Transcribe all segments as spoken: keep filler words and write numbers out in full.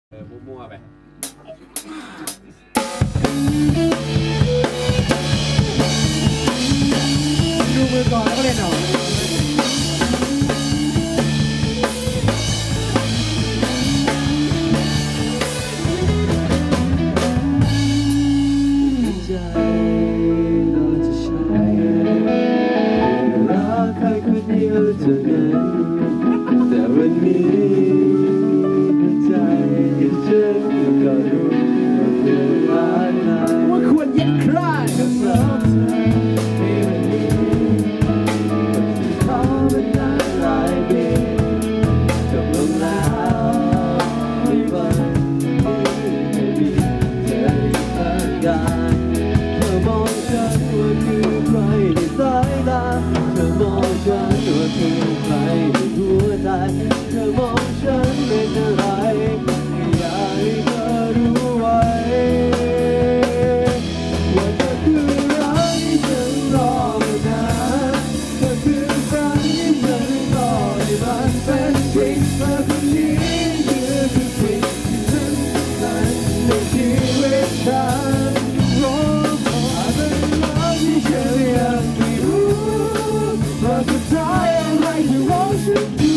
เออมั่วๆไปดูมือก่อนแล้วก็เล่นเอาใจเราจะใช้รักใครคนเดียวเท่านั้นแต่วันนี้ใจฉันก็รู้ว่าควรแยกใครกับเราเธอในวันนี้ขอเป็นนานหลายปีจบลงแล้วในวันที่ไม่มีเธอสักอย่างเธอมองฉันว่าคือใครในสายตาเธอมองฉันว่าคือใครในหัวใจเธอมองฉันเป็นอะไรอยากให้เธอรู้ไว้ว่าเธอคือรักที่ฉันรอมานานเธอคือฝันที่ฉันรอให้มันเป็นจริงเธอคนนี้คือทุกสิ่งที่ฉันนั้นในชีวิตฉันรออาจเป็นรักที่ฉันยังไม่รู้ว่าสุดท้ายอะไรที่รอฉันอยู่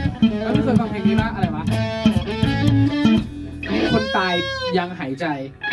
ยังหายใจ